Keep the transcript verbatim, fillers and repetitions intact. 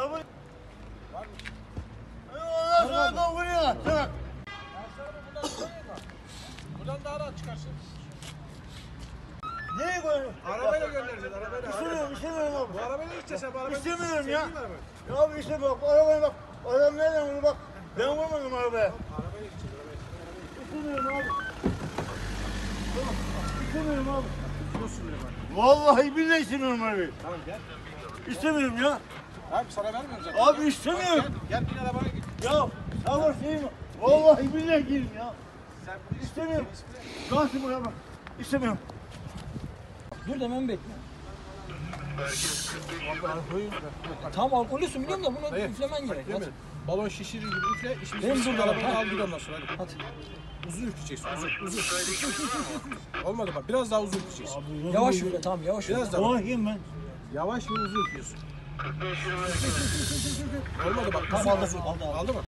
Araba. Ondan sonra da vuruyor. Bak. Buradan daha rahat çıkarsın. Nereye koyuyorsun? Arabayla göndereceğiz, arabayla. İstemiyorum, istemiyorum abi. Bu arabayla gideceğiz abi, arabayla. İstemiyorum ya. Seveyim arabayı. Ya abi istemiyorum. Bak, arabaya bak. Adam nereden vurdu bak. Ben vurmadım arabaya. Arabayla gideceğiz, arabayla. İstemiyorum abi. Tamam, İstemiyorum abi. Biliyorsun bile bak. Vallahi billahi istemiyorum arabayı. Tamam gel. İstemiyorum ya. Abi sana vermiyorum zaten. Abi Gel. istemiyorum. Gel, gel bin arabaya git. Ya savaş değil mi? Vallahi billahi değilim ya. Sen bunu İstemiyorum. Kalsın buraya bak. İstemiyorum. Dur demem bekle. Tam alkolüsün biliyorum da bunu Hayır. üflemen gerek. Değil mi? Hadi. Balon şişirir gibi üfle, işimizi Benim bitir, burada arabayı var. al git ondan sonra hadi. Hadi. Uzun üfleyeceksin, uzun, uzun. Olmadı bak, biraz daha uzun üfleyeceksin. Yavaş üfle tamam yavaş üfle. Biraz daha. Vallahi ben. Yavaş ve uzun üflüyorsun. Olmadı bak, Tamam, uzun, aldı, uzun. aldı, aldı. Aldı mı?